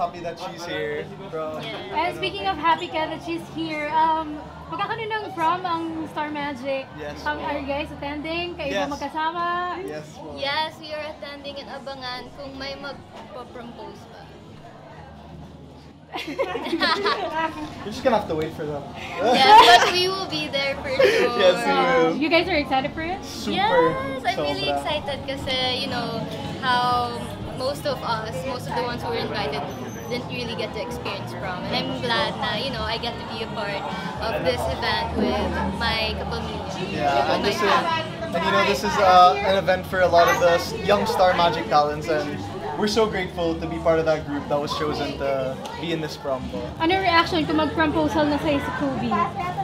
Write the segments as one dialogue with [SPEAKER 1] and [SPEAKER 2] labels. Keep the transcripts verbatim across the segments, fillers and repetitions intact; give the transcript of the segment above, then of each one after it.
[SPEAKER 1] happy that she's here. From,
[SPEAKER 2] Yeah. And speaking of happy ka that she's here, um, magkakaroon ng prom ang Star Magic.
[SPEAKER 1] Yes.
[SPEAKER 2] Um, are you guys attending? Kayo
[SPEAKER 1] Yes.
[SPEAKER 2] ba magkasama?
[SPEAKER 1] Yes. Po.
[SPEAKER 3] Yes, we are attending and abangan kung may magpo-propose ba.
[SPEAKER 1] You're just gonna have to wait for them.
[SPEAKER 3] Yes, but we will be there for sure.
[SPEAKER 1] Yes, we will.
[SPEAKER 2] You guys are excited for it?
[SPEAKER 1] Super.
[SPEAKER 3] Yes, I'm really
[SPEAKER 1] sobra.
[SPEAKER 3] excited kasi, you know, how most of us, most of the ones who were invited, didn't really get to experience prom. And I'm glad na, you know, I get to be a part of this event with my kapamilya.
[SPEAKER 1] Yeah, and this is, and you know, this is uh, an event for a lot of the young Star Magic talents, and we're so grateful to be part of that group that was chosen to be in this prom.
[SPEAKER 2] Ano reaction kung mag-proposal na sa'yo si Kobie?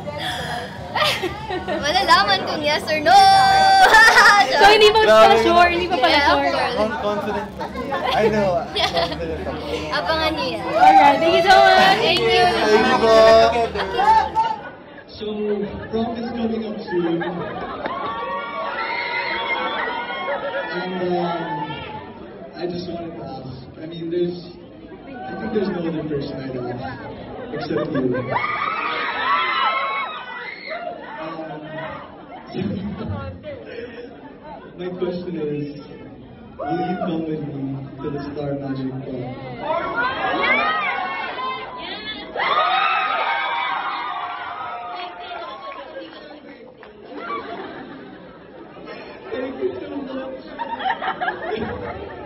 [SPEAKER 3] Malalaman kung yes or no!
[SPEAKER 2] So hindi pa pala sure, hindi pa pala
[SPEAKER 3] Yeah, of
[SPEAKER 2] sure.
[SPEAKER 3] course.
[SPEAKER 1] Con- confident. I know. Confident.
[SPEAKER 3] Abangan niyo yan.
[SPEAKER 2] Alright, thank you so much!
[SPEAKER 3] Thank you!
[SPEAKER 1] Thank you po.
[SPEAKER 4] So, prom is coming up soon. And um, I just wanted to ask, I mean, there's, I think there's no other person I love except you. Um, my question is, will you come with me to the Star Magic Prom? Thank you so much.